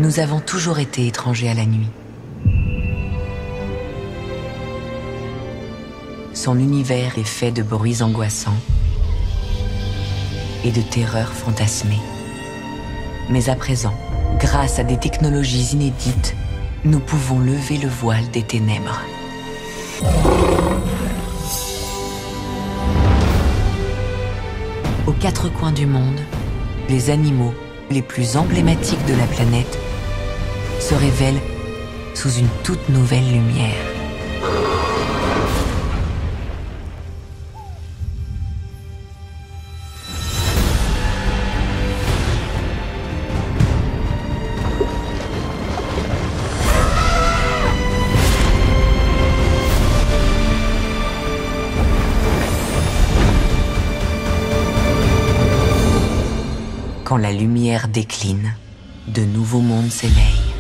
nous avons toujours été étrangers à la nuit. Son univers est fait de bruits angoissants et de terreurs fantasmées. Mais à présent, grâce à des technologies inédites, nous pouvons lever le voile des ténèbres. Aux quatre coins du monde, les animaux les plus emblématiques de la planète se révèlent sous une toute nouvelle lumière. Quand la lumière décline, de nouveaux mondes s'éveillent.